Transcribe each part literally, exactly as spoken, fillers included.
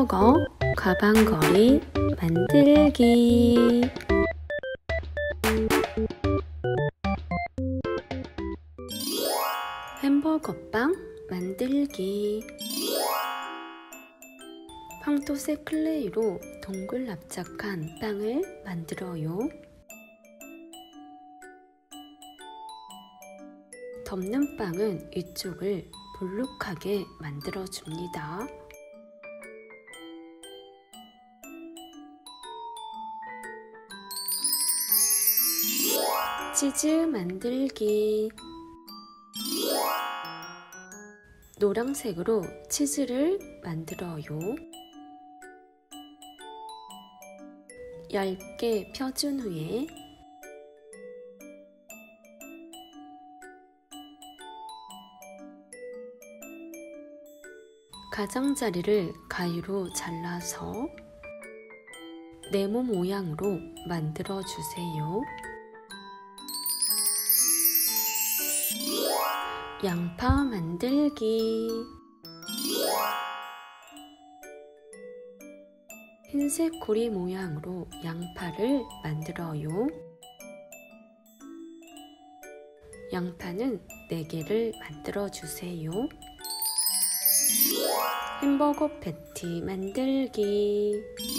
햄버거 가방걸이 만들기. 햄버거빵 만들기. 황토색 클레이로 동글 납작한 빵을 만들어요. 덮는 빵은 위쪽을 볼록하게 만들어줍니다. 치즈 만들기. 노란색으로 치즈를 만들어요. 얇게 펴준 후에 가장자리를 가위로 잘라서 네모 모양으로 만들어 주세요. 양파 만들기. 흰색 고리 모양으로 양파를 만들어요. 양파는 네 개를 만들어 주세요. 햄버거 패티 만들기.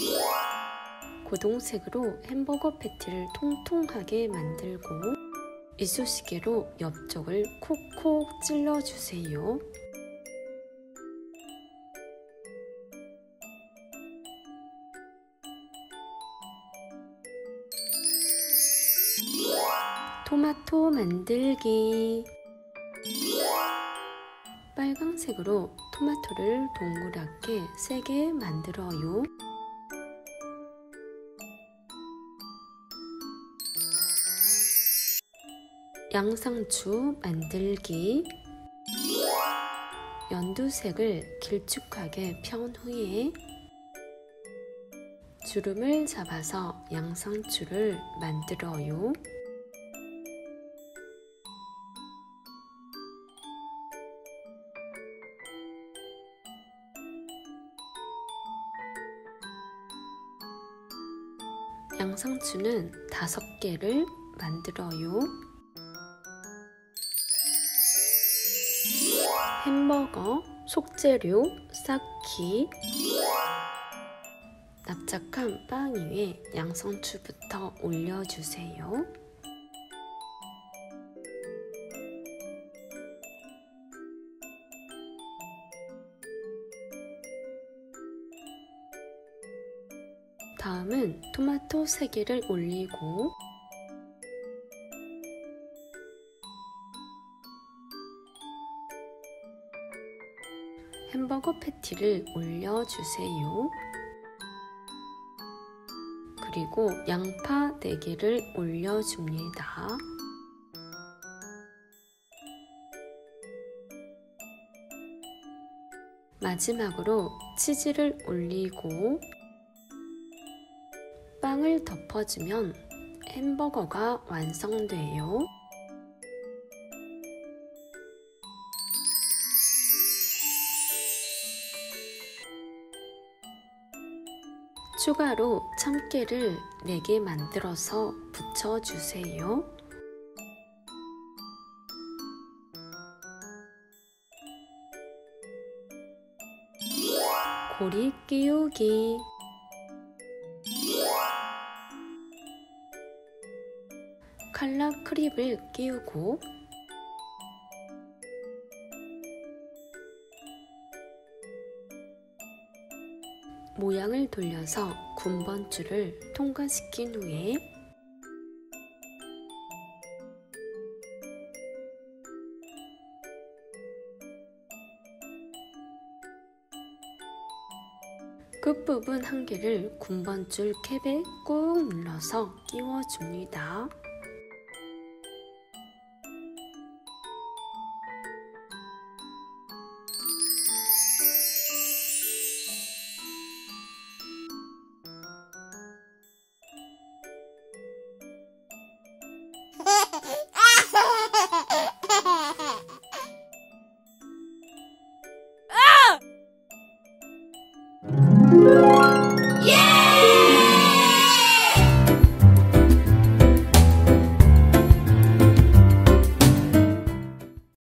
고동색으로 햄버거 패티를 통통하게 만들고 이쑤시개로 옆쪽을 콕콕 찔러주세요. 토마토 만들기. 빨강색으로 토마토를 동그랗게 세 개 만들어요. 양상추 만들기. 연두색을 길쭉하게 편 후에 주름을 잡아서 양상추를 만들어요. 양상추는 다섯 개를 만들어요. 햄버거 속재료 쌓기. 납작한 빵 위에 양상추부터 올려주세요. 다음은 토마토 세 개를 올리고 햄버거 패티를 올려주세요. 그리고 양파 네 개를 올려줍니다. 마지막으로 치즈를 올리고 빵을 덮어주면 햄버거가 완성돼요. 추가로 참깨를 네 개 만들어서 붙여주세요. 고리 끼우기. 칼라 크립을 끼우고 모양을 돌려서 군번줄을 통과시킨 후에 끝부분 한 개를 군번줄 캡에 꾹 눌러서 끼워줍니다.